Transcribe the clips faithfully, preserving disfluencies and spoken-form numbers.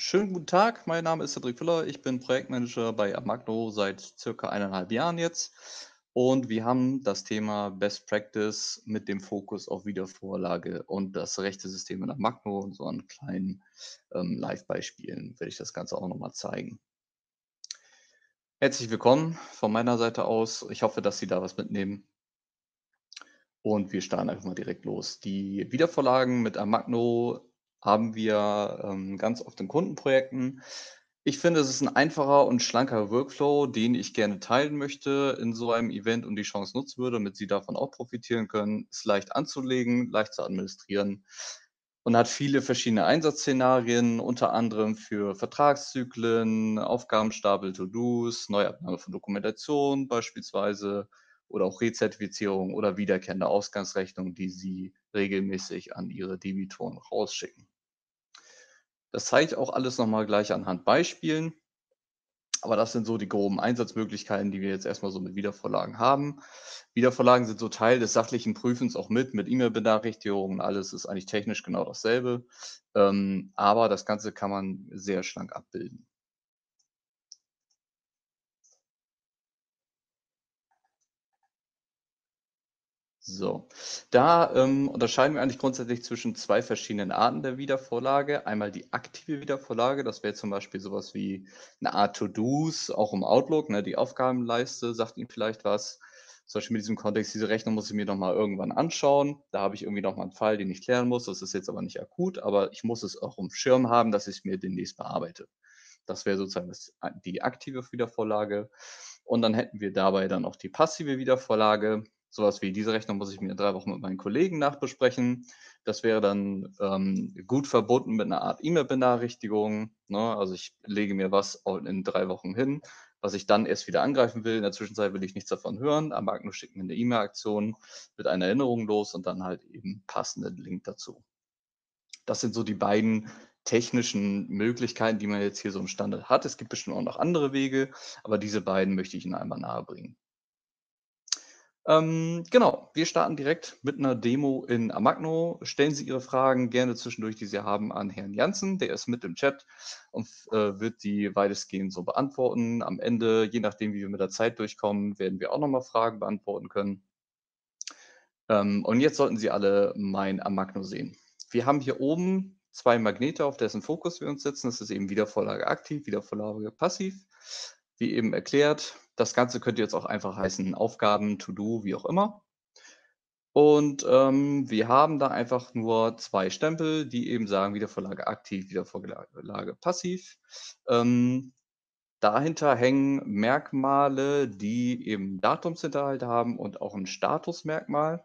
Schönen guten Tag, mein Name ist Cedric Füller. Ich bin Projektmanager bei Amagno seit circa eineinhalb Jahren jetzt. Und wir haben das Thema Best Practice mit dem Fokus auf Wiedervorlage und das Rechtesystem in Amagno und so an kleinen ähm, Live-Beispielen werde ich das Ganze auch nochmal zeigen. Herzlich willkommen von meiner Seite aus. Ich hoffe, dass Sie da was mitnehmen. Und wir starten einfach mal direkt los. Die Wiedervorlagen mit Amagno haben wir ähm, ganz oft in Kundenprojekten. Ich finde, es ist ein einfacher und schlanker Workflow, den ich gerne teilen möchte in so einem Event und die Chance nutzen würde, damit Sie davon auch profitieren können. Ist leicht anzulegen, leicht zu administrieren und hat viele verschiedene Einsatzszenarien, unter anderem für Vertragszyklen, Aufgabenstapel, To-dos, Neuabnahme von Dokumentation beispielsweise oder auch Rezertifizierung oder wiederkehrende Ausgangsrechnungen, die Sie regelmäßig an Ihre Debitoren rausschicken. Das zeige ich auch alles noch mal gleich anhand Beispielen, aber das sind so die groben Einsatzmöglichkeiten, die wir jetzt erst mal so mit Wiedervorlagen haben. Wiedervorlagen sind so Teil des sachlichen Prüfens auch mit, mit E-Mail-Benachrichtigungen, alles ist eigentlich technisch genau dasselbe, ähm, aber das Ganze kann man sehr schlank abbilden. So, da, ähm, unterscheiden wir eigentlich grundsätzlich zwischen zwei verschiedenen Arten der Wiedervorlage. Einmal die aktive Wiedervorlage, das wäre zum Beispiel so was wie 'ne Art To-dos, auch im Outlook, ne? Die Aufgabenleiste sagt Ihnen vielleicht was. Zum Beispiel mit diesem Kontext, diese Rechnung muss ich mir noch mal irgendwann anschauen. Da habe ich irgendwie noch mal 'n Fall, den ich klären muss. Das ist jetzt aber nicht akut, aber ich muss es auch aufm Schirm haben, dass ich's mir demnächst bearbeite. Das wäre sozusagen das a die aktive Wiedervorlage. Und dann hätten wir dabei dann auch die passive Wiedervorlage. So was wie: „Diese Rechnung muss ich mir in drei Wochen mit meinen Kollegen nachbesprechen.“ Das wäre dann, ähm, gut verbunden mit 'ner Art E-Mail-Benachrichtigung, ne? Also, ich lege mir was au in drei Wochen hin, was ich dann erst wieder angreifen will. In der Zwischenzeit will ich nichts davon hören. Amagno schickt mir 'ne E-Mail-Aktion mit einer Erinnerung los und dann halt eben passenden Link dazu. Das sind so die beiden technischen Möglichkeiten, die man jetzt hier so im Standard hat. Es gibt bestimmt auch noch andere Wege, aber diese beiden möchte ich Ihnen einmal nahebringen. Ähm, genau, wir starten direkt mit 'ner Demo in Amagno. Stellen Sie Ihre Fragen gerne zwischendurch, die Sie haben, an Herrn Jansen, der ist mit im Chat und f äh, wird die weitestgehend so beantworten. Am Ende, je nachdem, wie wir mit der Zeit durchkommen, werden wir auch noch mal Fragen beantworten können. Ähm, und jetzt sollten Sie alle mein Amagno sehen. Wir haben hier oben zwei Magnete, auf dessen Fokus wir uns setzen. Das ist eben Wiedervorlage aktiv, Wiedervorlage passiv. Wie eben erklärt, das Ganze könnte jetzt auch einfach heißen Aufgaben, To do, wie auch immer. Und, ähm, wir haben da einfach nur zwei Stempel, die eben sagen Wiedervorlage aktiv, Wiedervorlage passiv. Ähm, dahinter hängen Merkmale, die eben Datumshinterhalt haben und auch 'n Statusmerkmal.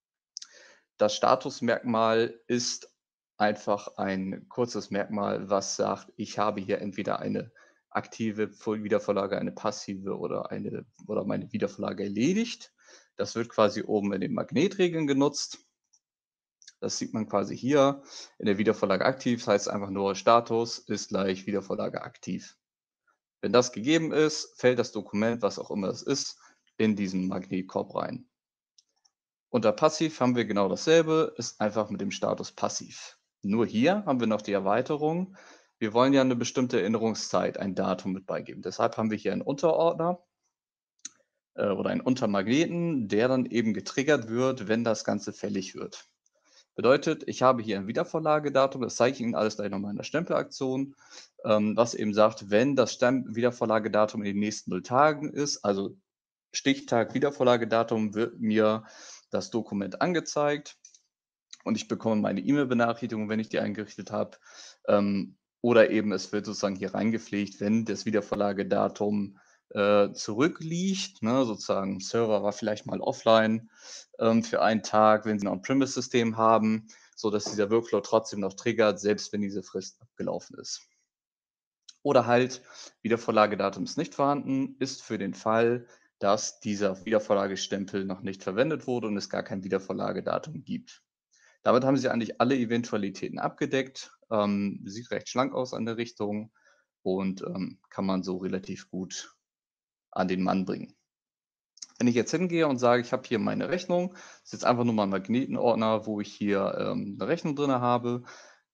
Das Statusmerkmal ist einfach ein kurzes Merkmal, was sagt: „Ich habe hier entweder eine aktive Vo Wiedervorlage, eine passive oder eine oder meine Wiedervorlage erledigt.“ Das wird quasi oben in den Magnetregeln genutzt. Das sieht man quasi hier in der Wiedervorlage aktiv. Das heißt einfach nur Status ist gleich Wiedervorlage aktiv. Wenn das gegeben ist, fällt das Dokument, was auch immer es ist, in diesen Magnetkorb rein. Unter passiv haben wir genau dasselbe, ist einfach mit dem Status passiv. Nur hier haben wir noch die Erweiterung. Wir wollen ja 'ne bestimmte Erinnerungszeit, ein Datum mit beigeben. Deshalb haben wir hier einen Unterordner äh, oder einen Untermagneten, der dann eben getriggert wird, wenn das Ganze fällig wird. Bedeutet, ich habe hier ein Wiedervorlagedatum, das zeige ich Ihnen alles gleich noch mal in der Stempelaktion, ähm, was eben sagt, wenn das Stem Wiedervorlagedatum in den nächsten null Tagen ist, also Stichtag Wiedervorlagedatum, wird mir das Dokument angezeigt und ich bekomme meine E-Mail-Benachrichtigung, wenn ich die eingerichtet habe. Ähm, oder eben es wird sozusagen hier reingepflegt, wenn das Wiedervorlagedatum, äh, zurückliegt, ne, sozusagen Server war vielleicht mal offline, ähm, für einen Tag, wenn Sie 'n On-Premise-System haben, sodass dieser Workflow trotzdem noch triggert, selbst wenn diese Frist abgelaufen ist. Oder halt Wiedervorlagedatum ist nicht vorhanden, ist für den Fall, dass dieser Wiedervorlagestempel noch nicht verwendet wurde und es gar kein Wiedervorlagedatum gibt. Damit haben Sie eigentlich alle Eventualitäten abgedeckt, ähm, sieht recht schlank aus an der Richtung und, ähm, kann man so relativ gut an den Mann bringen. Wenn ich jetzt hingehe und sage, ich habe hier meine Rechnung, ist jetzt einfach nur mal 'n Magnetenordner, wo ich hier, ähm, 'ne Rechnung drinne habe,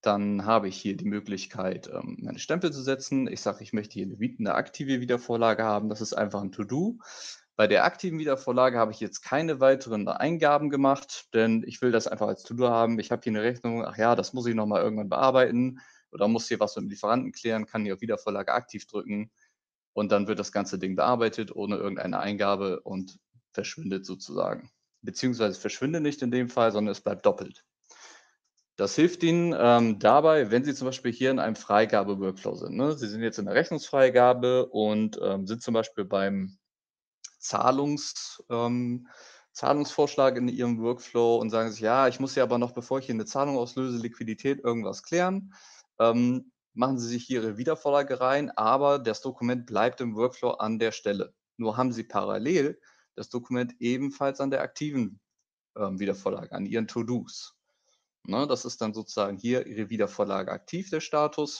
Dann habe ich hier die Möglichkeit, ähm, meine Stempel zu setzen. Ich sage, ich möchte hier 'ne wi 'ne aktive Wiedervorlage haben. Das ist einfach 'n To-do. Bei der aktiven Wiedervorlage habe ich jetzt keine weiteren Eingaben gemacht, denn ich will das einfach als To-do haben. Ich habe hier 'ne Rechnung, ach ja, das muss ich noch mal irgendwann bearbeiten oder muss hier was mit'm Lieferanten klären, kann hier auf Wiedervorlage aktiv drücken und dann wird das ganze Ding bearbeitet ohne irgendeine Eingabe und verschwindet sozusagen. Beziehungsweise verschwindet nicht in dem Fall, sondern es bleibt doppelt. Das hilft Ihnen, ähm, dabei, wenn Sie zum Beispiel hier in einem Freigabe-Workflow sind, ne? Sie sind jetzt in der Rechnungsfreigabe und, ähm, sind zum Beispiel beim Zahlungs ähm, Zahlungsvorschlag in Ihrem Workflow und sagen sich: „Ja, ich muss ja aber noch, bevor ich hier 'ne Zahlung auslöse, Liquidität irgendwas klären.“ Ähm, machen Sie sich hier Ihre Wiedervorlage rein, aber das Dokument bleibt im Workflow an der Stelle. Nur haben Sie parallel das Dokument ebenfalls an der aktiven, ähm, Wiedervorlage, an Ihren To-dos. Ne, das ist dann sozusagen hier Ihre Wiedervorlage aktiv, der Status.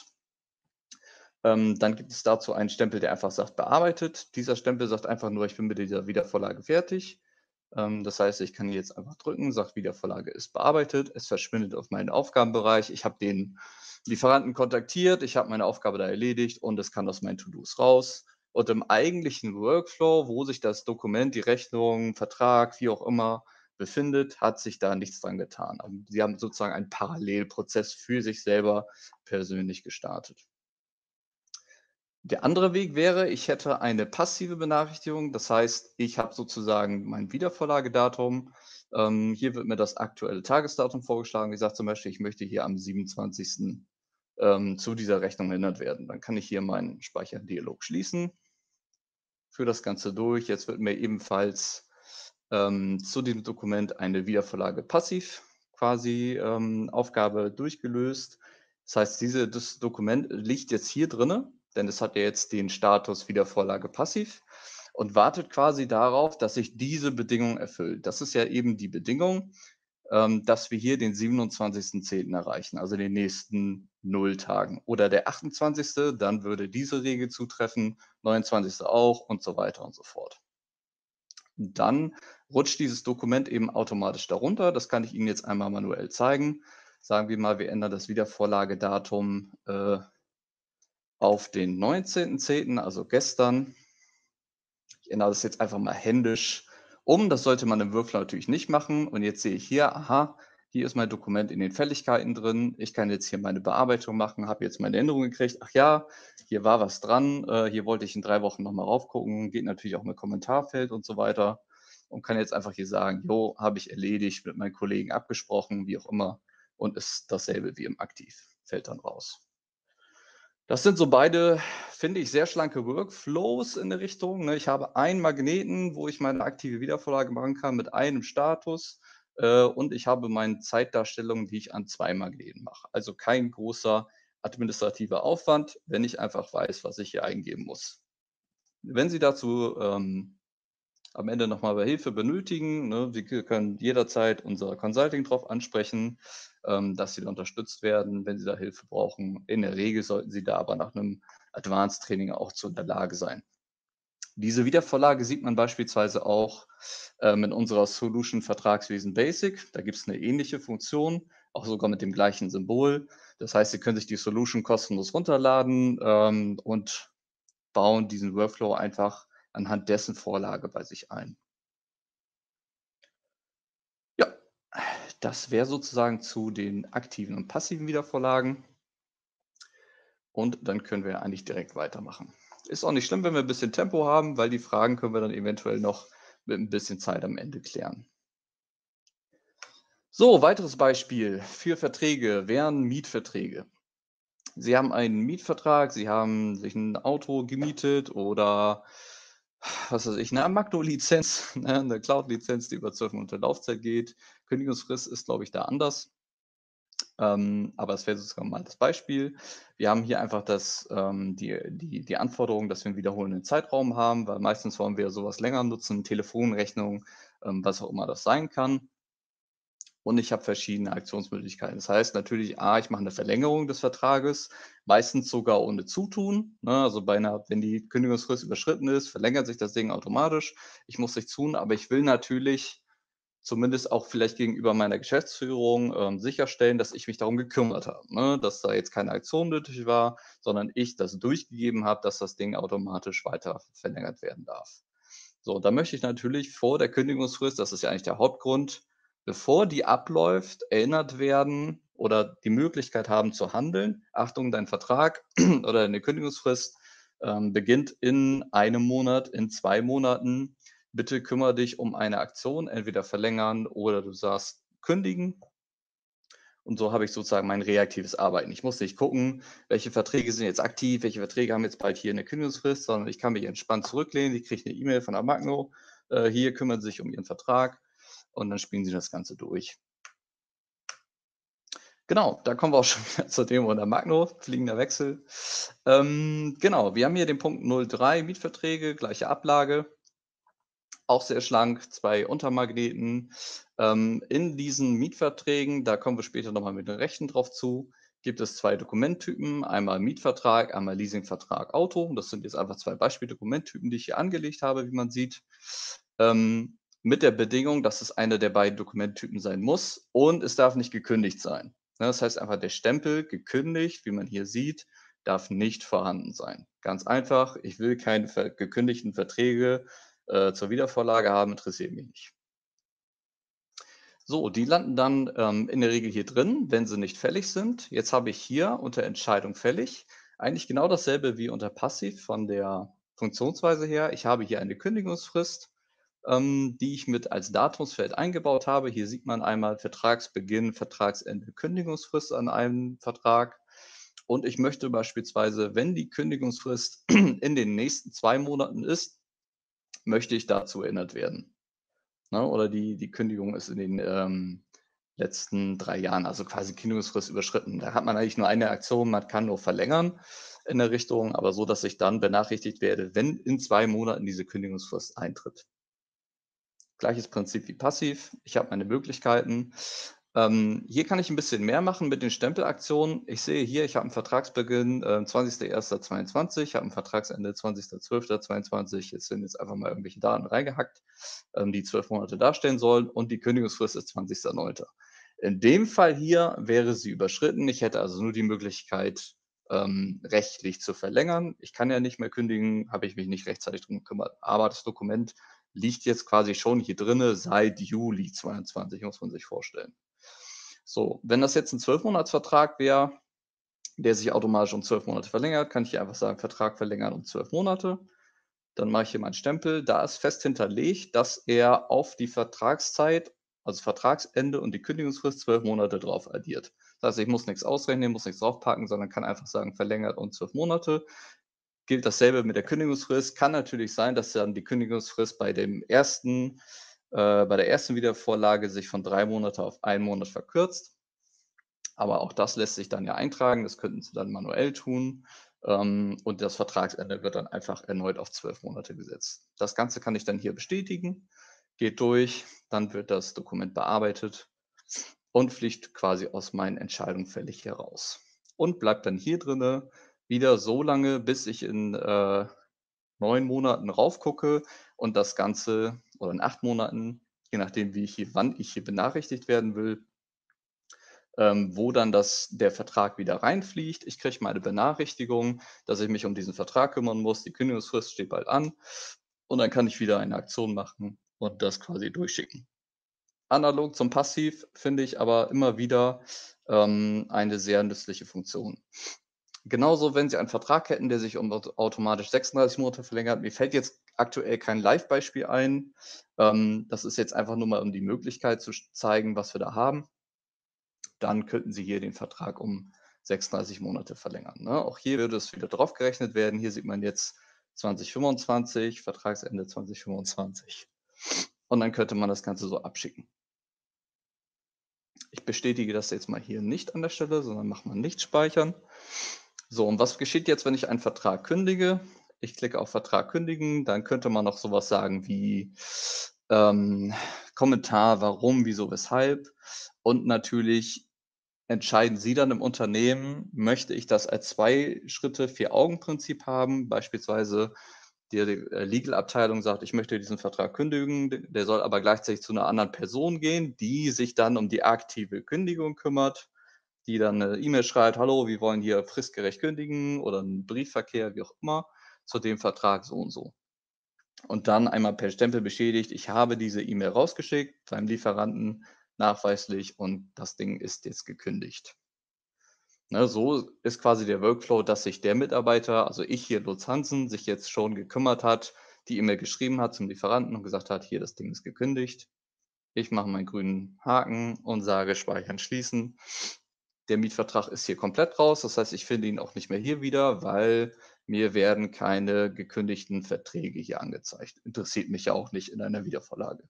Ähm, dann gibt es dazu einen Stempel, der einfach sagt: „Bearbeitet.“ Dieser Stempel sagt einfach nur: „Ich bin mit dieser Wiedervorlage fertig.“ Ähm, das heißt, ich kann jetzt einfach drücken, sage: „Wiedervorlage ist bearbeitet.“ Es verschwindet auf meinen Aufgabenbereich. Ich habe den Lieferanten kontaktiert, ich habe meine Aufgabe da erledigt und es kann aus meinen To-dos raus. Und im eigentlichen Workflow, wo sich das Dokument, die Rechnung, Vertrag, wie auch immer befindet, hat sich da nichts dran getan. Ähm, Sie haben sozusagen einen Parallelprozess für sich selber persönlich gestartet. Der andere Weg wäre, ich hätte eine passive Benachrichtigung. Das heißt, ich habe sozusagen mein Wiedervorlagedatum. Ähm, hier wird mir das aktuelle Tagesdatum vorgeschlagen. Ich sage zum Beispiel, ich möchte hier am siebenundzwanzigsten ähm, zu dieser Rechnung erinnert werden. Dann kann ich hier meinen Speicherdialog schließen. Führe das Ganze durch. Jetzt wird mir ebenfalls, ähm, zu dem Dokument eine Wiedervorlage passiv quasi, ähm, Aufgabe durchgelöst. Das heißt, diese das Dokument liegt jetzt hier drinne, denn es hat ja jetzt den Status Wiedervorlage passiv und wartet quasi darauf, dass sich diese Bedingung erfüllt. Das ist ja eben die Bedingung, ähm, dass wir hier den siebenundzwanzigsten zehnten erreichen, also in den nächsten null Tagen. Oder der achtundzwanzigste, dann würde diese Regel zutreffen, neunundzwanzigste auch und so weiter und so fort. Dann rutscht dieses Dokument eben automatisch darunter. Das kann ich Ihnen jetzt einmal manuell zeigen. Sagen wir mal, wir ändern das Wiedervorlagedatum, äh, auf den neunzehnten zehnten, also gestern. Ich ändere das jetzt einfach mal händisch um. Das sollte man im Workflow natürlich nicht machen. Und jetzt sehe ich hier, aha, hier ist mein Dokument in den Fälligkeiten drin. Ich kann jetzt hier meine Bearbeitung machen, habe jetzt meine Änderung gekriegt. Ach ja, hier war was dran. Äh, hier wollte ich in drei Wochen noch mal raufgucken. Geht natürlich auch mit Kommentarfeld und so weiter. Und kann jetzt einfach hier sagen: „Jo, habe ich erledigt, mit meinen Kollegen abgesprochen“, wie auch immer. Und ist dasselbe wie im Aktivfeld dann raus. Das sind so beide, finde ich, sehr schlanke Workflows in der Richtung, ne? Ich habe einen Magneten, wo ich meine aktive Wiedervorlage machen kann mit einem Status, äh, und ich habe meine Zeitdarstellung, die ich an zwei Magneten mache. Also kein großer administrativer Aufwand, wenn ich einfach weiß, was ich hier eingeben muss. Wenn Sie dazu, ähm, am Ende noch mal bei Hilfe benötigen, ne, Sie k können jederzeit unser Consulting drauf ansprechen, ähm, dass Sie da unterstützt werden, wenn Sie da Hilfe brauchen. In der Regel sollten Sie da aber nach 'nem Advanced Training auch zu in der Lage sein. Diese Wiedervorlage sieht man beispielsweise auch, ähm, in unserer Solution Vertragswesen Basic. Da gibt's 'ne ähnliche Funktion, auch sogar mit dem gleichen Symbol. Das heißt, Sie können sich die Solution kostenlos runterladen, ähm, und bauen diesen Workflow einfach anhand dessen Vorlage bei sich ein. Ja, das wäre sozusagen zu den aktiven und passiven Wiedervorlagen. Und dann können wir eigentlich direkt weitermachen. Ist auch nicht schlimm, wenn wir 'n bisschen Tempo haben, weil die Fragen können wir dann eventuell noch mit 'n bisschen Zeit am Ende klären. So, weiteres Beispiel für Verträge wären Mietverträge. Sie haben einen Mietvertrag, Sie haben sich 'n Auto gemietet oder was weiß ich, 'ne Amagno-Lizenz, ne, 'ne Cloud-Lizenz, die über zwölf Monate Laufzeit geht. Kündigungsfrist ist, glaube ich, da anders. Ähm, aber es wäre sozusagen mal das Beispiel. Wir haben hier einfach das ähm, die die die Anforderung, dass wir 'n wiederholenden Zeitraum haben, weil meistens wollen wir so was länger nutzen, Telefonrechnung, ähm, was auch immer das sein kann. Und ich habe verschiedene Aktionsmöglichkeiten. Das heißt natürlich, A, ich mache 'ne Verlängerung des Vertrages, meistens sogar ohne Zutun, ne? Also, bei 'ner wenn die Kündigungsfrist überschritten ist, verlängert sich das Ding automatisch. Ich muss nichts tun, aber ich will natürlich zumindest auch vielleicht gegenüber meiner Geschäftsführung ähm, sicherstellen, dass ich mich darum gekümmert habe, ne? Dass da jetzt keine Aktion nötig war, sondern ich das durchgegeben habe, dass das Ding automatisch weiter verlängert werden darf. So, da möchte ich natürlich vor der Kündigungsfrist, das ist ja eigentlich der Hauptgrund, bevor die abläuft, erinnert werden oder die Möglichkeit haben zu handeln. Achtung, dein Vertrag oder deine Kündigungsfrist ähm, beginnt in einem Monat, in zwei Monaten. Bitte kümmere dich um eine Aktion, entweder verlängern oder du sagst kündigen. Und so habe ich sozusagen mein reaktives Arbeiten. Ich muss nicht gucken, welche Verträge sind jetzt aktiv, welche Verträge haben jetzt bald hier eine Kündigungsfrist, sondern ich kann mich entspannt zurücklehnen. Ich kriege eine E-Mail von Amagno. Äh, hier kümmern Sie sich um Ihren Vertrag und dann spielen Sie das Ganze durch. Genau, da kommen wir auch schon wieder zur Demo in Amagno, fliegender Wechsel. Ähm, genau, wir haben hier den Punkt null drei, Mietverträge, gleiche Ablage. Auch sehr schlank, zwei Untermagneten. Ähm, in diesen Mietverträgen, da kommen wir später noch mal mit den Rechten drauf zu, gibt es zwei Dokumenttypen, einmal Mietvertrag, einmal Leasingvertrag Auto. Das sind jetzt einfach zwei Beispieldokumenttypen, die ich hier angelegt habe, wie man sieht. Ähm, mit der Bedingung, dass es einer der beiden Dokumenttypen sein muss und es darf nicht gekündigt sein. Ne, das heißt einfach, der Stempel gekündigt, wie man hier sieht, darf nicht vorhanden sein. Ganz einfach, ich will keine ver gekündigten Verträge äh, zur Wiedervorlage haben, interessiert mich nicht. So, die landen dann ähm, in der Regel hier drin, wenn sie nicht fällig sind. Jetzt habe ich hier unter Entscheidung fällig eigentlich genau dasselbe wie unter Passiv von der Funktionsweise her. Ich habe hier eine Kündigungsfrist, ähm, die ich mit als Datumsfeld eingebaut habe. Hier sieht man einmal Vertragsbeginn, Vertragsende, Kündigungsfrist an einem Vertrag. Und ich möchte beispielsweise, wenn die Kündigungsfrist in den nächsten zwei Monaten ist, möchte ich dazu erinnert werden. Ne? Oder die, die Kündigung ist in den ähm, letzten drei Jahren, also quasi Kündigungsfrist überschritten. Da hat man eigentlich nur eine Aktion, man kann nur verlängern in der Richtung, aber so, dass ich dann benachrichtigt werde, wenn in zwei Monaten diese Kündigungsfrist eintritt. Gleiches Prinzip wie passiv. Ich habe meine Möglichkeiten. Ähm, hier kann ich ein bisschen mehr machen mit den Stempelaktionen. Ich sehe hier, ich habe einen Vertragsbeginn äh, zwanzigster erster zweiundzwanzig, ich habe ein Vertragsende zwanzigster zwölfter zweiundzwanzig. Jetzt sind jetzt einfach mal irgendwelche Daten reingehackt, ähm, die zwölf Monate darstellen sollen und die Kündigungsfrist ist zwanzigster neunter In dem Fall hier wäre sie überschritten. Ich hätte also nur die Möglichkeit, ähm, rechtlich zu verlängern. Ich kann ja nicht mehr kündigen, habe ich mich nicht rechtzeitig drum gekümmert. Aber das Dokument liegt jetzt quasi schon hier drinne seit Juli zweiundzwanzig, muss man sich vorstellen. So, wenn das jetzt ein zwölf-Monats-Vertrag wäre, der sich automatisch um zwölf Monate verlängert, kann ich hier einfach sagen, Vertrag verlängern um zwölf Monate. Dann mache ich hier meinen Stempel. Da ist fest hinterlegt, dass er auf die Vertragszeit, also Vertragsende und die Kündigungsfrist zwölf Monate drauf addiert. Das heißt, ich muss nichts ausrechnen, muss nichts draufpacken, sondern kann einfach sagen, verlängert um zwölf Monate. Gilt dasselbe mit der Kündigungsfrist. Kann natürlich sein, dass dann die Kündigungsfrist bei dem ersten, äh, bei der ersten Wiedervorlage sich von drei Monate auf einen Monat verkürzt. Aber auch das lässt sich dann ja eintragen. Das könnten Sie dann manuell tun. Ähm, und das Vertragsende wird dann einfach erneut auf zwölf Monate gesetzt. Das Ganze kann ich dann hier bestätigen, geht durch, dann wird das Dokument bearbeitet und fliegt quasi aus meinen Entscheidungen fällig heraus. Und bleibt dann hier drinne wieder so lange, bis ich in äh, neun Monaten raufgucke und das Ganze oder in acht Monaten, je nachdem, wie ich hier, wann ich hier benachrichtigt werden will, ähm, wo dann das, der Vertrag wieder reinfliegt. Ich kriege meine Benachrichtigung, dass ich mich um diesen Vertrag kümmern muss. Die Kündigungsfrist steht bald an und dann kann ich wieder eine Aktion machen und das quasi durchschicken. Analog zum Passiv finde ich aber immer wieder ähm, eine sehr nützliche Funktion. Genauso, wenn Sie einen Vertrag hätten, der sich um automatisch sechsunddreißig Monate verlängert. Mir fällt jetzt aktuell kein Live-Beispiel ein. Ähm, das ist jetzt einfach nur mal, um die Möglichkeit zu zeigen, was wir da haben. Dann könnten Sie hier den Vertrag um sechsunddreißig Monate verlängern. Ne? Auch hier würde es wieder draufgerechnet werden. Hier sieht man jetzt zwanzig fünfundzwanzig, Vertragsende zwanzig fünfundzwanzig. Und dann könnte man das Ganze so abschicken. Ich bestätige das jetzt mal hier nicht an der Stelle, sondern mache mal nicht speichern. So, und was geschieht jetzt, wenn ich einen Vertrag kündige? Ich klicke auf Vertrag kündigen, dann könnte man noch sowas sagen wie ähm, Kommentar, warum, wieso, weshalb. Und natürlich entscheiden Sie dann im Unternehmen, möchte ich das als Zwei-Schritte-, Vier-Augen-Prinzip haben, beispielsweise Die äh, Legal-Abteilung sagt: „Ich möchte diesen Vertrag kündigen.“ D der soll aber gleichzeitig zu einer anderen Person gehen, die sich dann um die aktive Kündigung kümmert, die dann 'ne E-Mail schreibt: „Hallo, wir wollen hier fristgerecht kündigen“ oder 'n Briefverkehr, wie auch immer, zu dem Vertrag so und so. Und dann einmal per Stempel bestätigt: „Ich habe diese E-Mail rausgeschickt beim Lieferanten nachweislich und das Ding ist jetzt gekündigt.“ Ne, so ist quasi der Workflow, dass sich der Mitarbeiter, also ich hier, Lutz Hansen, sich jetzt schon gekümmert hat, die E-Mail geschrieben hat zum Lieferanten und gesagt hat: „Hier, das Ding ist gekündigt.“ Ich mache meinen grünen Haken und sage: „Speichern, schließen.“ Der Mietvertrag ist hier komplett raus. Das heißt, ich finde ihn auch nicht mehr hier wieder, weil mir werden keine gekündigten Verträge hier angezeigt. Interessiert mich ja auch nicht in einer Wiedervorlage.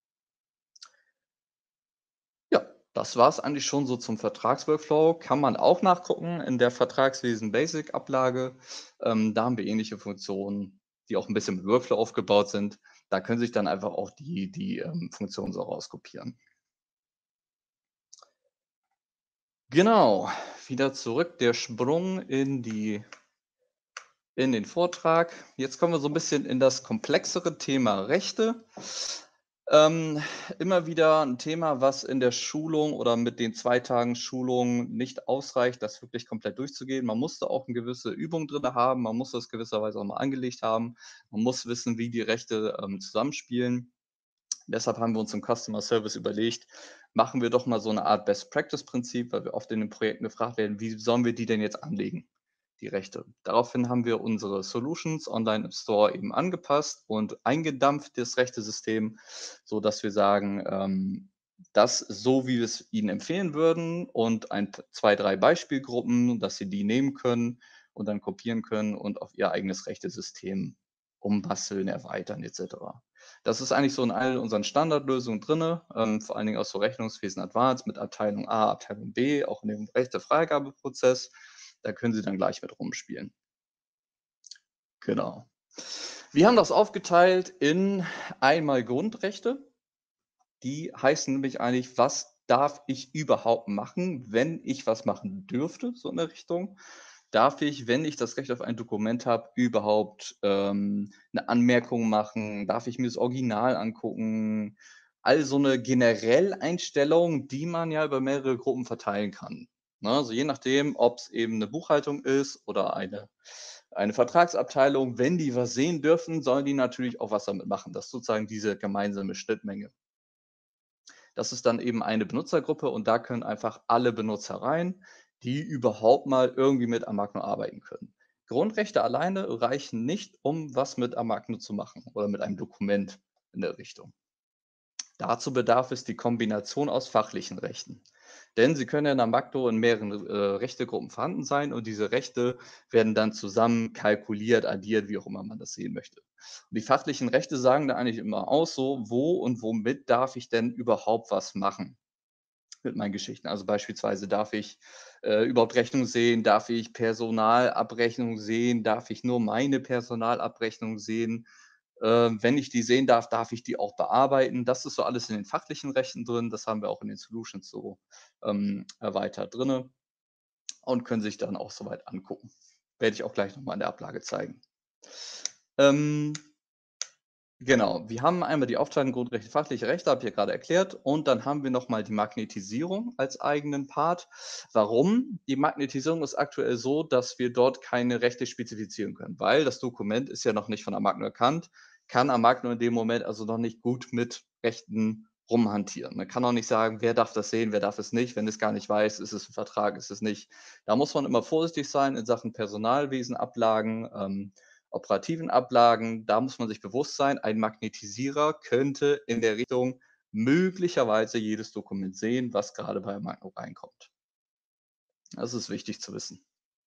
Ja, das war's eigentlich schon so zum Vertragsworkflow. Kann man auch nachgucken in der Vertragswesen Basic Ablage. Ähm, da haben wir ähnliche Funktionen, die auch ein bisschen mit Workflow aufgebaut sind. Da können sich dann einfach auch die die, ähm, Funktionen so rauskopieren. Genau, wieder zurück, der Sprung in die in den Vortrag. Jetzt kommen wir so ein bisschen in das komplexere Thema Rechte. Ähm, immer wieder ein Thema, was in der Schulung oder mit den zwei Tagen Schulung nicht ausreicht, das wirklich komplett durchzugehen. Man muss da auch 'ne gewisse Übung drin haben. Man muss das gewisserweise auch mal angelegt haben. Man muss wissen, wie die Rechte, ähm, zusammenspielen. Deshalb haben wir uns im Customer Service überlegt, machen wir doch mal so eine Art Best-Practice-Prinzip, weil wir oft in den Projekten gefragt werden: „Wie sollen wir die denn jetzt anlegen, die Rechte?“ Daraufhin haben wir unsere Solutions online im Store eben angepasst und eingedampft, das Rechtesystem, sodass wir sagen, ähm, das so, wie wir es Ihnen empfehlen würden und ein p zwei, drei Beispielgruppen, dass Sie die nehmen können und dann kopieren können und auf Ihr eigenes Rechtesystem umbasteln, erweitern et cetera. Das ist eigentlich so in all unseren Standardlösungen drinne, ähm, vor allen Dingen auch so Rechnungswesen Advanced mit Abteilung A, Abteilung B, auch in dem Rechtefreigabeprozess. Da können Sie dann gleich mit rumspielen. Genau. Wir haben das aufgeteilt in einmal Grundrechte. Die heißen nämlich eigentlich: „Was darf ich überhaupt machen, wenn ich was machen dürfte?“ So in der Richtung. Darf ich, wenn ich das Recht auf ein Dokument habe, überhaupt, ähm, 'ne Anmerkung machen? Darf ich mir das Original angucken? All so 'ne Generelleinstellung, die man ja über mehrere Gruppen verteilen kann, ne? Also, je nachdem, ob's eben 'ne Buchhaltung ist oder eine eine Vertragsabteilung, wenn die was sehen dürfen, sollen die natürlich auch was damit machen. Das ist sozusagen diese gemeinsame Schnittmenge. Das ist dann eben eine Benutzergruppe und da können einfach alle Benutzer rein, die überhaupt mal irgendwie mit Amagno arbeiten können. Grundrechte alleine reichen nicht, um was mit Amagno zu machen oder mit einem Dokument in der Richtung. Dazu bedarf es die Kombination aus fachlichen Rechten. Denn sie können ja in Amagno in mehreren äh, Rechtegruppen vorhanden sein und diese Rechte werden dann zusammen kalkuliert, addiert, wie auch immer man das sehen möchte. Und die fachlichen Rechte sagen da eigentlich immer aus, so, wo und womit darf ich denn überhaupt was machen mit meinen Geschichten. Also beispielsweise darf ich äh, überhaupt Rechnung sehen, darf ich Personalabrechnung sehen, darf ich nur meine Personalabrechnung sehen. Ähm, wenn ich die sehen darf, darf ich die auch bearbeiten. Das ist so alles in den fachlichen Rechten drin. Das haben wir auch in den Solutions so ähm, erweitert drinne und können sich dann auch soweit angucken. Werde ich auch gleich noch mal in der Ablage zeigen. Ähm, genau, wir haben einmal die Aufteilung Grundrechte, fachliche Rechte, habe ich ja gerade erklärt, und dann haben wir noch mal die Magnetisierung als eigenen Part. Warum? Die Magnetisierung ist aktuell so, dass wir dort keine Rechte spezifizieren können, weil das Dokument ist ja noch nicht von Amagno erkannt, kann Amagno in dem Moment also noch nicht gut mit Rechten rumhantieren. Man kann auch nicht sagen, wer darf das sehen, wer darf es nicht, wenn es gar nicht weiß, ist es ein Vertrag, ist es nicht. Da muss man immer vorsichtig sein in Sachen Personalwesen, Ablagen, ähm, operativen Ablagen. Da muss man sich bewusst sein, ein Magnetisierer könnte in der Richtung möglicherweise jedes Dokument sehen, was gerade bei Magno reinkommt. Das ist wichtig zu wissen.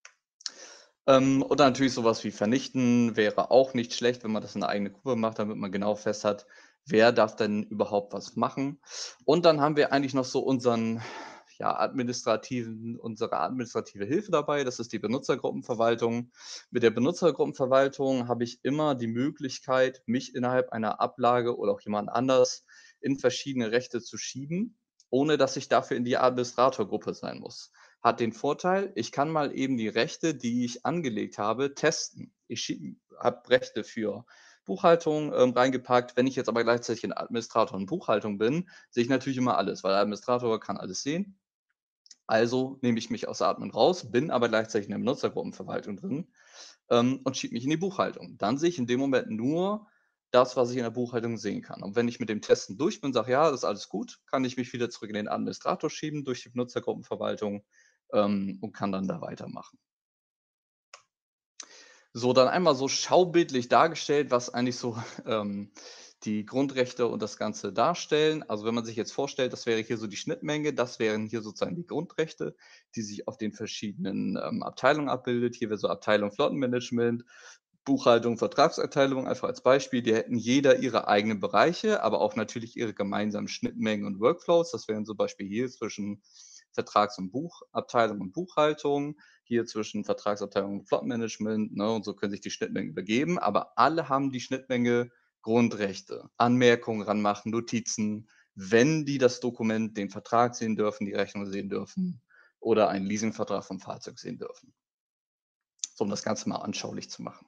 Ähm, oder natürlich sowas wie vernichten wäre auch nicht schlecht, wenn man das in 'ne eigene Gruppe macht, damit man genau fest hat, wer darf denn überhaupt was machen. Und dann haben wir eigentlich noch so unseren, ja, administrativen unsere administrative Hilfe dabei, das ist die Benutzergruppenverwaltung. Mit der Benutzergruppenverwaltung habe ich immer die Möglichkeit, mich innerhalb einer Ablage oder auch jemand anders in verschiedene Rechte zu schieben, ohne dass ich dafür in die Administratorgruppe sein muss. Hat den Vorteil, ich kann mal eben die Rechte, die ich angelegt habe, testen. Ich habe Rechte für Buchhaltung, ähm, reingepackt. Wenn ich jetzt aber gleichzeitig 'n Administrator in Buchhaltung bin, sehe ich natürlich immer alles, weil der Administrator kann alles sehen. Also nehme ich mich aus Admin raus, bin aber gleichzeitig in der Benutzergruppenverwaltung drin, ähm, und schiebe mich in die Buchhaltung. Dann sehe ich in dem Moment nur das, was ich in der Buchhaltung sehen kann. Und wenn ich mit dem Testen durch bin, sage: „Ja, das ist alles gut“, kann ich mich wieder zurück in den Administrator schieben durch die Benutzergruppenverwaltung, ähm, und kann dann da weitermachen. So, dann einmal so schaubildlich dargestellt, was eigentlich so, ähm, die Grundrechte und das Ganze darstellen. Also, wenn man sich jetzt vorstellt, das wäre hier so die Schnittmenge, das wären hier sozusagen die Grundrechte, die sich auf den verschiedenen, ähm, Abteilungen abbildet. Hier wäre so Abteilung Flottenmanagement, Buchhaltung, Vertragserteilung, einfach als Beispiel. Die hätten jeder ihre eigenen Bereiche, aber auch natürlich ihre gemeinsamen Schnittmengen und Workflows. Das wären zum Beispiel hier zwischen Vertrags und Buchabteilung und Buchhaltung, hier zwischen Vertragsabteilung und Flottenmanagement, ne, und so können sich die Schnittmengen übergeben, aber alle haben die Schnittmenge Grundrechte. Anmerkungen ranmachen, Notizen, wenn die das Dokument, den Vertrag sehen dürfen, die Rechnung sehen dürfen oder einen Leasingvertrag vom Fahrzeug sehen dürfen. So, um das Ganze mal anschaulich zu machen.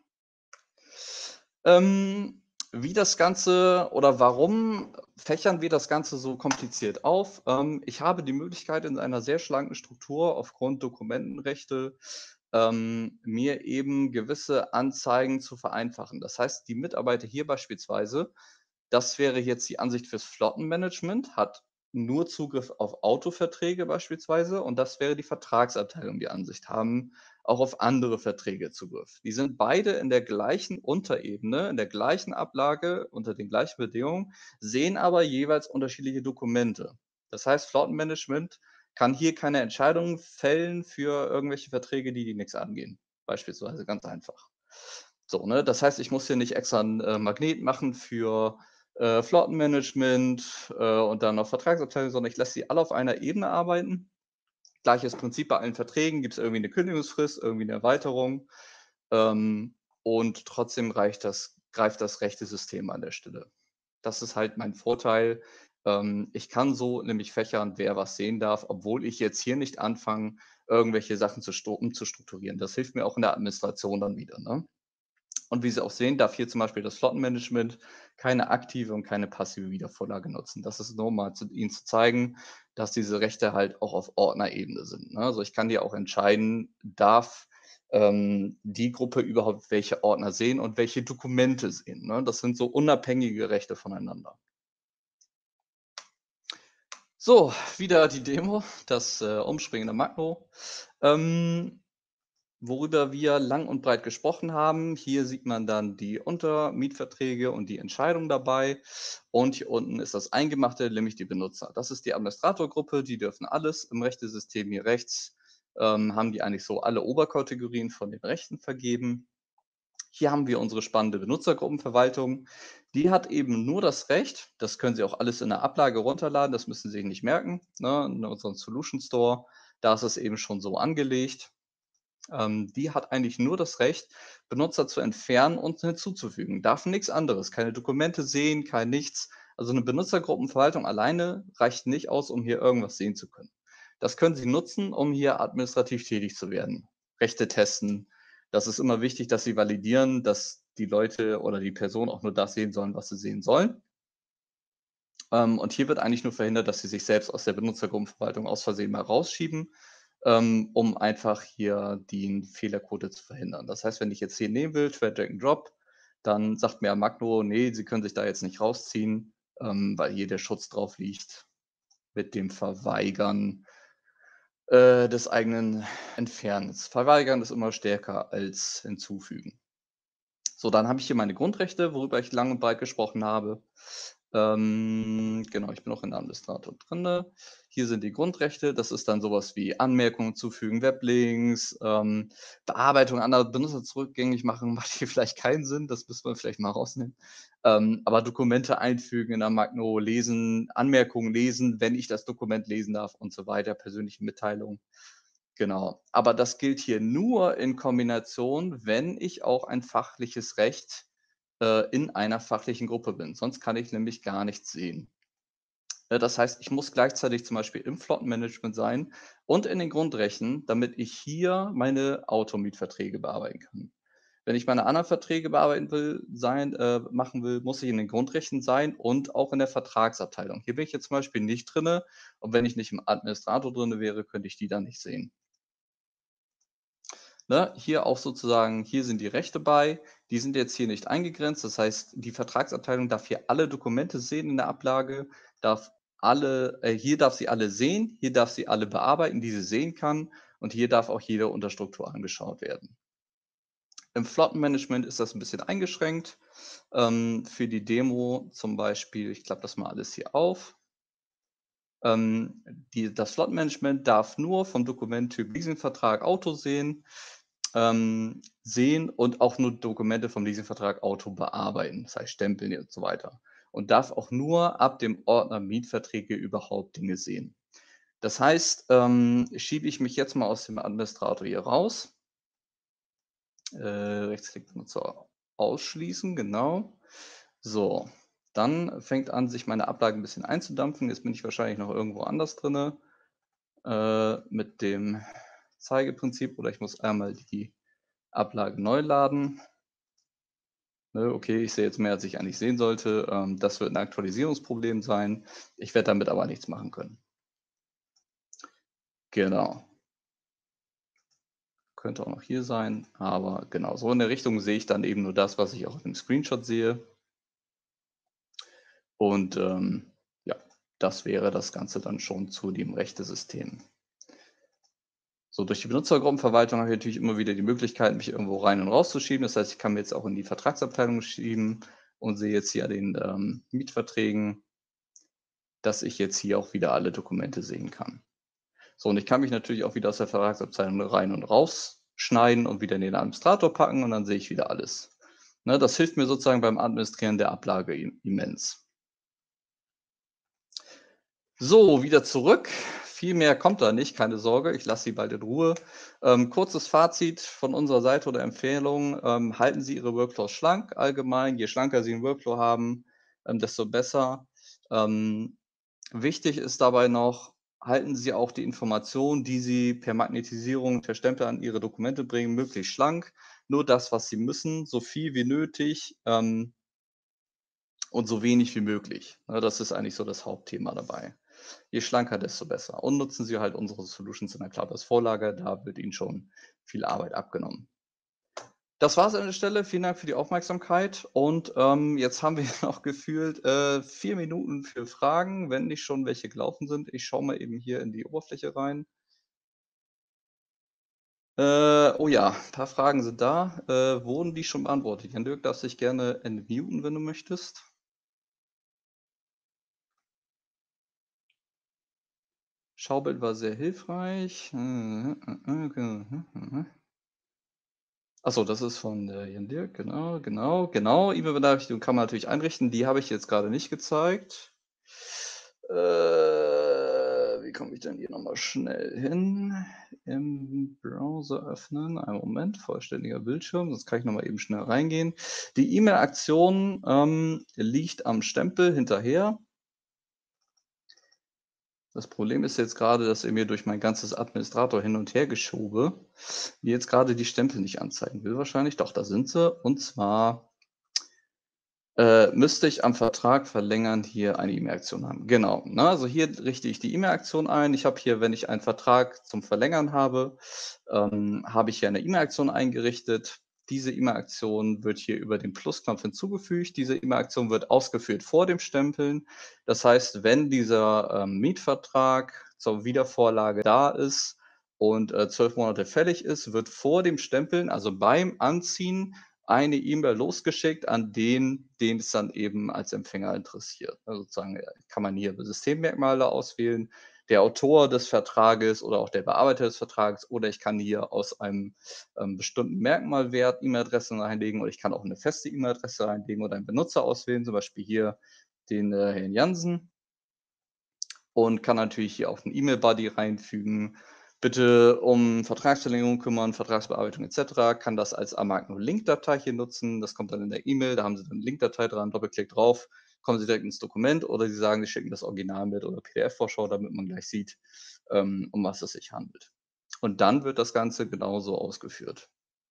Ähm, wie das Ganze oder warum fächern wir das Ganze so kompliziert auf? Ähm, ich habe die Möglichkeit, in einer sehr schlanken Struktur aufgrund Dokumentenrechte, ähm, mir eben gewisse Anzeigen zu vereinfachen. Das heißt, die Mitarbeiter hier beispielsweise, das wäre jetzt die Ansicht fürs Flottenmanagement, hat nur Zugriff auf Autoverträge beispielsweise und das wäre die Vertragsabteilung, die Ansicht haben auch auf andere Verträge Zugriff. Die sind beide in der gleichen Unterebene, in der gleichen Ablage, unter den gleichen Bedingungen, sehen aber jeweils unterschiedliche Dokumente. Das heißt, Flottenmanagement kann hier keine Entscheidungen fällen für irgendwelche Verträge, die die nix angehen, beispielsweise, ganz einfach. So, ne? Das heißt, ich muss hier nicht extra 'n, äh, Magnet machen für, äh, Flottenmanagement, äh, und dann noch Vertragsabteilung, sondern ich lasse sie alle auf einer Ebene arbeiten. Gleiches Prinzip bei allen Verträgen, gibt's irgendwie 'ne Kündigungsfrist, irgendwie 'ne Erweiterung, ähm, und trotzdem reicht das greift das Rechtesystem an der Stelle. Das ist halt mein Vorteil. Ähm, ich kann so nämlich fächern, wer was sehen darf, obwohl ich jetzt hier nicht anfange, irgendwelche Sachen zu sto umzustrukturieren. Das hilft mir auch in der Administration dann wieder, ne? Und wie Sie auch sehen, darf hier zum Beispiel das Flottenmanagement keine aktive und keine passive Wiedervorlage nutzen. Das ist nur mal zu Ihnen zu zeigen, dass diese Rechte halt auch auf Ordnerebene sind, ne? Also, ich kann hier auch entscheiden, darf, ähm, die Gruppe überhaupt welche Ordner sehen und welche Dokumente sehen, ne? Das sind so unabhängige Rechte voneinander. So, wieder die Demo, das, äh, Umspringen in Magno. Ähm, worüber wir lang und breit gesprochen haben. Hier sieht man dann die Untermietverträge und die Entscheidung dabei. Und hier unten ist das Eingemachte, nämlich die Benutzer. Das ist die Administratorgruppe, die dürfen alles. Im Rechtesystem hier rechts, ähm, haben die eigentlich so alle Oberkategorien von den Rechten vergeben. Hier haben wir unsere spannende Benutzergruppenverwaltung. Die hat eben nur das Recht, das können Sie auch alles in der Ablage runterladen, das müssen Sie sich nicht merken, ne, in unserem Solution Store, da ist es eben schon so angelegt. Ähm, die hat eigentlich nur das Recht, Benutzer zu entfernen und hinzuzufügen, darf nix anderes, keine Dokumente sehen, kein nichts. Also 'ne Benutzergruppenverwaltung alleine reicht nicht aus, um hier irgendwas sehen zu können. Das können Sie nutzen, um hier administrativ tätig zu werden. Rechte testen. Das ist immer wichtig, dass Sie validieren, dass die Leute oder die Personen auch nur das sehen sollen, was sie sehen sollen. Ähm, und hier wird eigentlich nur verhindert, dass sie sich selbst aus der Benutzergruppenverwaltung aus Versehen mal rausschieben, ähm, um einfach hier den Fehlerquote zu verhindern. Das heißt, wenn ich jetzt hier nehmen will, Try Drag and Drop, dann sagt mir Amagno: „Ne, Sie können sich da jetzt nicht rausziehen, ähm, weil hier der Schutz drauf liegt mit dem Verweigern, äh, des eigenen Entfernens.“ Verweigern ist immer stärker als hinzufügen. So, dann habe ich hier meine Grundrechte, worüber ich lang und breit gesprochen habe. Ähm, genau, ich bin auch in der Administrator drinne. Hier sind die Grundrechte. Das ist dann so was wie Anmerkungen hinzufügen, Weblinks, ähm, Bearbeitung anderer Benutzer zurückgängig machen, macht hier vielleicht keinen Sinn, das müssen wir vielleicht mal rausnehmen. Ähm, aber Dokumente einfügen in Amagno, lesen, Anmerkungen lesen, wenn ich das Dokument lesen darf und so weiter, persönliche Mitteilungen. Genau. Aber das gilt hier nur in Kombination, wenn ich auch ein fachliches Recht, äh, in einer fachlichen Gruppe bin, sonst kann ich nämlich gar nichts sehen. Äh, das heißt, ich muss gleichzeitig zum Beispiel im Flottenmanagement sein und in den Grundrechten, damit ich hier meine Automietverträge bearbeiten kann. Wenn ich meine anderen Verträge bearbeiten will sein äh, machen will, muss ich in den Grundrechten sein und auch in der Vertragsabteilung. Hier bin ich jetzt zum Beispiel nicht drinne und wenn ich nicht im Administrator drinne wäre, könnte ich die dann nicht sehen. Ne, hier auch sozusagen hier sind die Rechte bei, die sind jetzt hier nicht eingegrenzt. Das heißt, die Vertragsabteilung darf hier alle Dokumente sehen in der Ablage, darf alle äh, hier darf sie alle sehen, hier darf sie alle bearbeiten, die sie sehen kann und hier darf auch jede Unterstruktur angeschaut werden. Im Flottenmanagement ist das 'n bisschen eingeschränkt. Ähm, für die Demo zum Beispiel ich klappe das mal alles hier auf. Ähm, die das Flottenmanagement darf nur vom Dokumenttyp Leasingvertrag Auto sehen ähm, sehen und auch nur Dokumente vom Leasingvertrag Auto bearbeiten, das heißt stempeln und so weiter. Und darf auch nur ab dem Ordner Mietverträge überhaupt Dinge sehen. Das heißt, ähm, schiebe ich mich jetzt mal aus dem Administrator hier raus. Äh, Rechtsklick Benutzer ausschließen, genau. So, dann fängt an, sich meine Ablage 'n bisschen einzudampfen. Jetzt bin ich wahrscheinlich noch irgendwo anders drinne, äh, mit dem Zeigeprinzip oder ich muss einmal die Ablage neu laden. Ne, okay, ich sehe jetzt mehr, als ich eigentlich sehen sollte. Ähm, das wird 'n Aktualisierungsproblem sein. Ich werde damit aber nichts machen können. Genau. Könnte auch noch hier sein, aber genau, so in der Richtung sehe ich dann eben nur das, was ich auch im Screenshot sehe. Und, ähm, ja, das wäre das Ganze dann schon zu dem Rechtesystem. So, durch die Benutzergruppenverwaltung habe ich natürlich immer wieder die Möglichkeit, mich irgendwo rein und rauszuschieben. Das heißt, ich kann mir jetzt auch in die Vertragsabteilung schieben und sehe jetzt hier an den, ähm, Mietverträgen dass ich jetzt hier auch wieder alle Dokumente sehen kann. So, und ich kann mich natürlich auch wieder aus der Vertragsabteilung rein und rausschneiden und wieder in den Administrator packen und dann sehe ich wieder alles. Ne, das hilft mir sozusagen beim Administrieren der Ablage im immens. So, wieder zurück. Viel mehr kommt da nicht, keine Sorge, ich lasse Sie bald in Ruhe. Ähm, kurzes Fazit von unserer Seite oder Empfehlung, ähm, halten Sie Ihre Workflows schlank allgemein. Je schlanker Sie 'n Workflow haben, ähm, desto besser. Ähm, wichtig ist dabei noch, halten Sie auch die Informationen, die Sie per Magnetisierung, per Stempel an Ihre Dokumente bringen, möglichst schlank. Nur das, was Sie müssen, so viel wie nötig, ähm und so wenig wie möglich. Ne, das ist eigentlich so das Hauptthema dabei. Je schlanker, desto besser. Und nutzen Sie halt unsere Solutions in der Cloud als Vorlage, da wird Ihnen schon viel Arbeit abgenommen. Das war's an der Stelle. Vielen Dank für die Aufmerksamkeit und, ähm, jetzt haben wir noch gefühlt, äh, vier Minuten für Fragen, wenn nicht schon welche gelaufen sind. Ich schaue mal eben hier in die Oberfläche rein. Äh, oh ja, paar Fragen sind da. Äh, wurden die schon beantwortet? Jan-Dirk darfst dich gerne entmuten, wenn du möchtest. Schaubild war sehr hilfreich. Ach so, das ist von, äh, Jan-Dirk, genau, genau, genau. E-Mail-Benachrichtigung kann man natürlich einrichten. Die habe ich jetzt grade nicht gezeigt. Äh, wie komme ich denn hier noch mal schnell hin? Im Browser öffnen. Einen Moment, vollständiger Bildschirm, sonst kann ich noch mal eben schnell reingehen. Die E-Mail-Aktion, ähm, liegt am Stempel hinterher. Das Problem ist jetzt grade, dass er mir durch mein ganzes Administrator Hin und Hergeschobe mir jetzt grade die Stempel nicht anzeigen will wahrscheinlich. Doch, da sind sie. Und zwar äh, müsste ich am Vertrag verlängern hier eine E-Mail-Aktion haben. Genau, ne? Also, hier richte ich die E-Mail-Aktion ein. Ich habe hier, wenn ich einen Vertrag zum Verlängern habe, ähm, habe ich hier eine E-Mail-Aktion eingerichtet. Diese E-Mail-Aktion wird hier über den Plusknopf hinzugefügt. Diese E-Mail-Aktion wird ausgeführt vor dem Stempeln. Das heißt, wenn dieser, ähm, Mietvertrag zur Wiedervorlage da ist und, äh, zwölf Monate fällig ist, wird vor dem Stempeln, also beim Anziehen, eine E-Mail losgeschickt an den, den es dann eben als Empfänger interessiert. Also, sozusagen, äh, kann man hier Systemmerkmale auswählen, der Autor des Vertrages oder auch der Bearbeiter des Vertrags oder ich kann hier aus einem, ähm, bestimmten Merkmalwert E-Mail-Adressen reinlegen oder ich kann auch 'ne feste E-Mail-Adresse reinlegen oder einen Benutzer auswählen, zum Beispiel hier den, äh, Herrn Jansen. Und kann natürlich hier auch 'n E-Mail-Buddy reinfügen. Bitte um Vertragsverlängerung kümmern, Vertragsbearbeitung et cetera. Kann das als Amagno-Link-Datei hier nutzen. Das kommt dann in der E-Mail, da haben Sie dann Link-Datei dran, Doppelklick drauf, kommen Sie direkt ins Dokument oder Sie sagen, Sie schicken das Original mit oder P D F-Vorschau, damit man gleich sieht, ähm, um was es sich handelt. Und dann wird das Ganze genauso ausgeführt.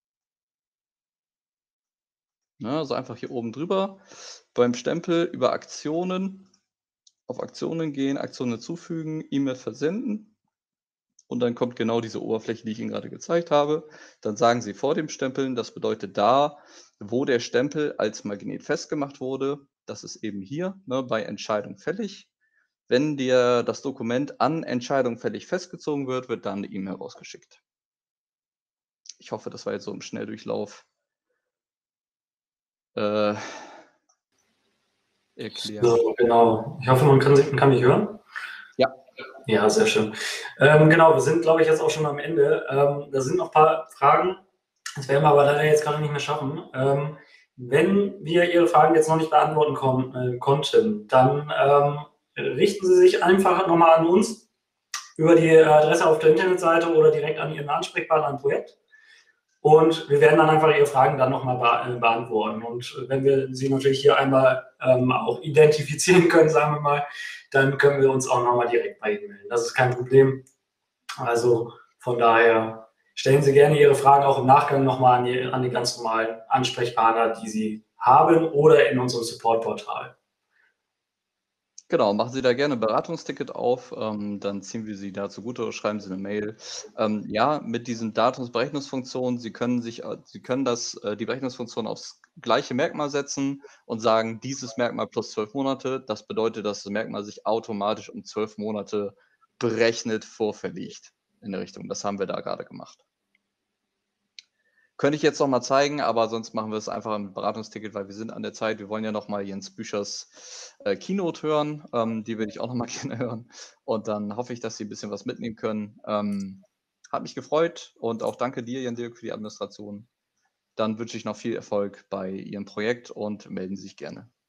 Ne, also einfach hier oben drüber beim Stempel über Aktionen auf Aktionen gehen, Aktionen hinzufügen, E-Mail versenden und dann kommt genau diese Oberfläche, die ich Ihnen gerade gezeigt habe. Dann sagen Sie vor dem Stempeln, das bedeutet da, wo der Stempel als Magnet festgemacht wurde, das ist eben hier, ne, bei Entscheidung fällig. Wenn dir das Dokument an Entscheidung fällig festgezogen wird, wird dann 'ne E-Mail rausgeschickt. Ich hoffe, das war jetzt so im Schnelldurchlauf äh erklärt. So, genau. Ich hoffe, man kann sich man kann mich hören? Ja. Ja, sehr schön. Ähm, genau, wir sind, glaube ich, jetzt auch schon am Ende. Ähm, da sind noch paar Fragen. Das werden wir aber leider jetzt grade nicht mehr schaffen. Ähm, wenn wir Ihre Fragen jetzt noch nicht beantworten kon äh, konnten, dann, ähm, richten Sie sich einfach noch mal an uns über die Adresse auf der Internetseite oder direkt an Ihren Ansprechpartner im Projekt. Und wir werden dann einfach Ihre Fragen dann noch mal bea äh, beantworten. Und wenn wir Sie natürlich hier einmal, ähm, auch identifizieren können, sagen wir mal, dann können wir uns auch noch mal direkt bei Ihnen melden. Das ist kein Problem. Also, von daher stellen Sie gerne Ihre Fragen auch im Nachgang noch mal an die an die ganz normalen Ansprechpartner, die Sie haben oder in unserem Support-Portal. Genau, machen Sie da gerne 'n Beratungsticket auf, ähm, dann ziehen wir Sie da zugute oder schreiben Sie 'ne Mail. Ähm, ja, mit diesen Datumsberechnungsfunktionen, Sie können sich äh, Sie können das äh, die Berechnungsfunktion aufs gleiche Merkmal setzen und sagen: „Dieses Merkmal plus zwölf Monate.“ Das bedeutet, dass das Merkmal sich automatisch um zwölf Monate berechnet vorverlegt in der Richtung. Das haben wir da grade gemacht. Könnte ich jetzt noch mal zeigen, aber sonst machen wir es einfach im Beratungsticket, weil wir sind an der Zeit. Wir wollen ja noch mal Jens Büchers, äh, Keynote hören, ähm, die würde ich auch noch mal gerne hören. Und dann hoffe ich, dass Sie 'n bisschen was mitnehmen können. Ähm, hat mich gefreut und auch danke dir, Jan-Dirk, für die Administration. Dann wünsche ich noch viel Erfolg bei Ihrem Projekt und melden Sie sich gerne.